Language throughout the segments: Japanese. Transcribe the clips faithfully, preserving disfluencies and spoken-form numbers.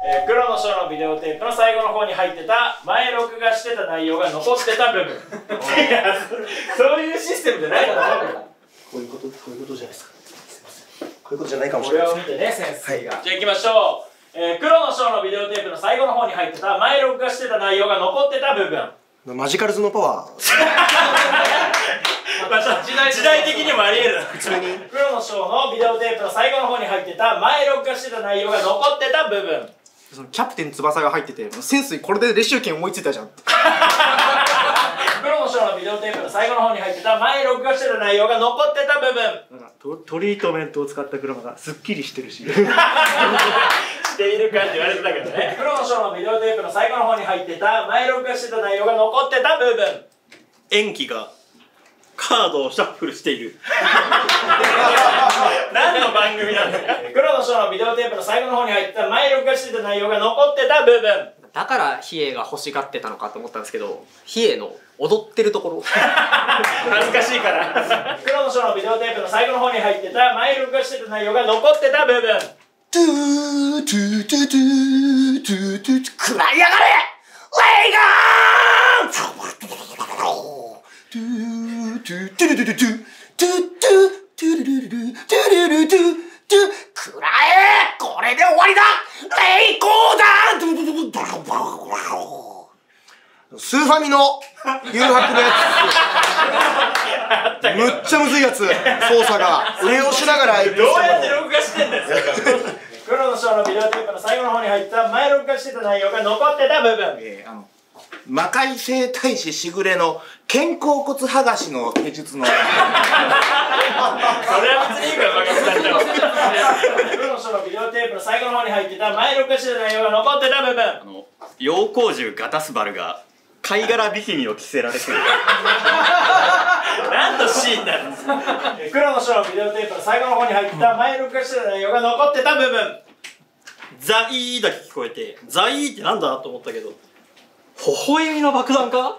えー、黒の章のビデオテープの最後の方に入ってた前録画してた内容が残ってた部分いやそういうシステムじゃないからこういうことこういうことじゃないですか。すいません、こういうことじゃないかもしれない。 これを見てね先生が、はい、じゃあいきましょう、えー、黒の章のビデオテープの最後の方に入ってた前録画してた内容が残ってた部分。 マジカルズのパワーまあ、時代、時代的にもあり得る普通に黒の章のビデオテープの最後の方に入ってた前録画してた内容が残ってた部分。 そのキャプテン翼が入ってて潜水これでレシュー券思いついたじゃん黒の章のビデオテープの最後の方に入ってた前録画してた内容が残ってた部分。 なんかト、トリートメントを使った車がすっきりしてるししているかって言われてたけどね。黒の章のビデオテープの最後の方に入ってた前録画してた内容が残ってた部分。 延期がカードをシャッフルしている何の番組なんだよ黒の章のビデオテープの最後の方に入ってた前録画してた内容が残ってた部分。 だから比叡が欲しがってたのかと思ったんですけど、比叡の踊ってるところ恥ずかしいから黒の章のビデオテープの最後の方に入ってた前録画してた内容が残ってた部分。 トゥートゥートゥートゥートゥートゥー食らいやがれレイガーントゥートゥートゥルルルトゥトゥトゥトゥルルルルトゥルルルトゥトゥ食らえこれで終わりだレイコーダースーファミの誘白のやつむっちゃむずいやつ操作が上をしながらどうやって録画してんだよ黒の章のビデオテープの最後の方に入った前録画してた内容が残ってた部分。 えー、あの魔界整体師しぐれの肩甲骨剥がしの手術のそれは別にいいから任せたんだよ黒の章のビデオテープの最後の方に入ってた前録画してた内容が残ってた部分。 あの陽光獣ガタスバルが貝殻ビキニを着せられてる何のシーンなんですか黒の章のビデオテープの最後の方に入ってた前録画してた内容が残ってた部分。 ザイーだけ聞こえて、ザイーってなんだと思ったけど、微笑みの爆弾か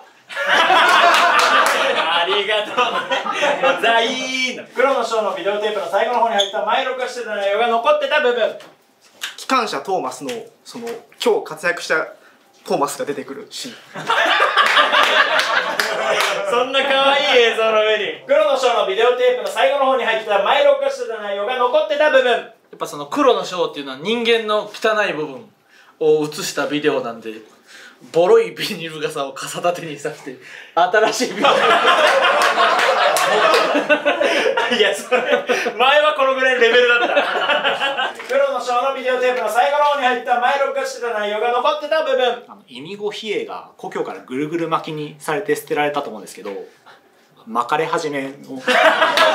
ありがとうザイーの黒の章のビデオテープの最後の方に入った前録画してた内容が残ってた部分。 機関車トーマスのその今日活躍したトーマスが出てくるシーンそんな可愛い映像の上に黒の章のビデオテープの最後の方に入ってた前録画してた内容が残ってた部分。 やっぱその黒の章っていうのは人間の汚い部分を映したビデオなんで、ボロいビニール傘を傘立てにさせて新しいビデオいやそれ前はこのぐらいのレベルだった黒の章のビデオテープの最後の方に入った前録画してた内容が残ってた部分。 あのイミゴ比叡が故郷からぐるぐる巻きにされて捨てられたと思うんですけど、巻かれ始めのだから欲しが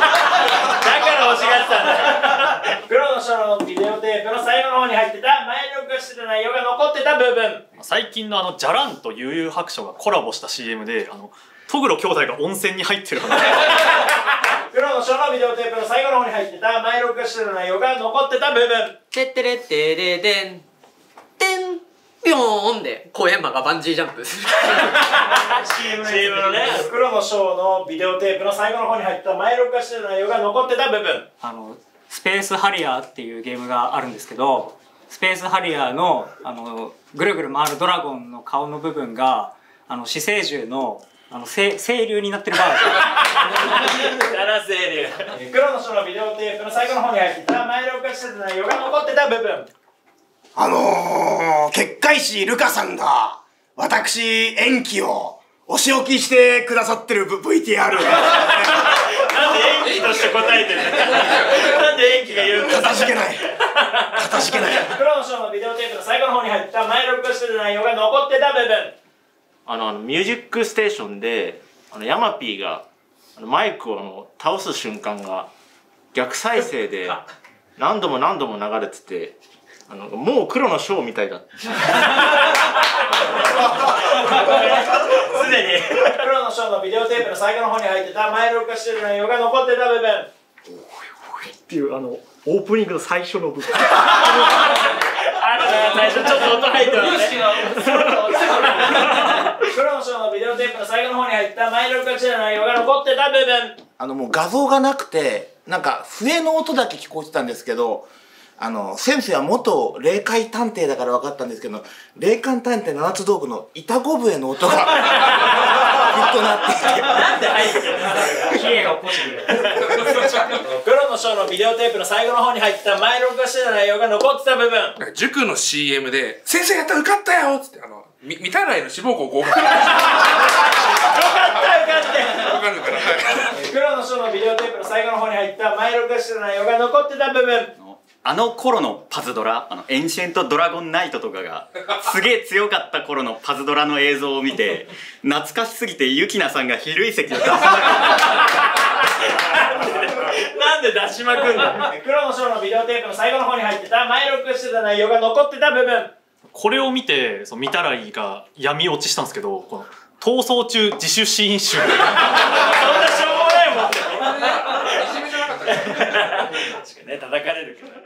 ってたんだ黒の章のビデオテープの最後の方に入ってた前録画してた内容が残ってた部分。 最近のあのジャランと悠々白書がコラボした シーエム で、あのトグロ兄弟が温泉に入ってる話黒の章のビデオテープの最後の方に入ってた前録画してた内容が残ってた部分。 てってれってれでんてんピョーンで小山がバンジージャンプするシーエム のね黒の章のビデオテープの最後の方に入った前録画してた内容が残ってた部分。 あのスペースハリアーっていうゲームがあるんですけど、スペースハリアーのあのぐるぐる回るドラゴンの顔の部分があの死生獣のあの清流になってるバージョン七清流黒の章のビデオテープの最後の方に入ってた前録画してた内容が残ってた部分。 あのー、結界師ルカさんが私延期をお仕置きしてくださってる ブイティーアール なんで延期として答えてるなんで延期が言うんだ。 かたじけないかたじけない黒の章のビデオテープの最後の方に入った前録画してた内容が残ってた部分。 あの、あのミュージックステーションであのヤマピーがあのマイクをあの倒す瞬間が逆再生で何度も何度も流れてて、あのもう黒の章みたいだったすでに黒の章のビデオテープの最後の方に入ってた前録画してる内容が残ってた部分っていうあのオープニングの最初の部分あるね、最初ちょっと音入ってますね黒の章のビデオテープの最後の方に入った前録画してる内容が残ってた部分。 あのもう画像がなくてなんか笛の音だけ聞こえてたんですけど、 あの先生は元霊界探偵だから分かったんですけど、霊感探偵七つ道具の板ご笛の音がずっと鳴っていて、 なんで入ってるの？ キエが起こしてくれる。 黒の章のビデオテープの最後の方に入った前録画してた内容が残ってた部分。 塾の シーエム で「先生やったら受かったよ!」っつって、あのみ見たらいの志望校合格。 よかったよかった。 わかるから、はい。 黒の章のビデオテープの最後の方に入った前録画してた内容が残ってた部分。 あの頃のパズドラ、あのエンシェントドラゴンナイトとかがすげえ強かった頃のパズドラの映像を見て、懐かしすぎてユキナさんが比類席を出さなかった。 なんで出しまくんだ。黒の章のビデオテープの最後の方に入ってた前録画してた内容が残ってた部分。 これを見て、その見たらいいが闇落ちしたんですけど、この逃走中自主シーン集。 そんなしょうもないもん。 いじめじゃなかったっけ？ 確かにね、叩かれるけど。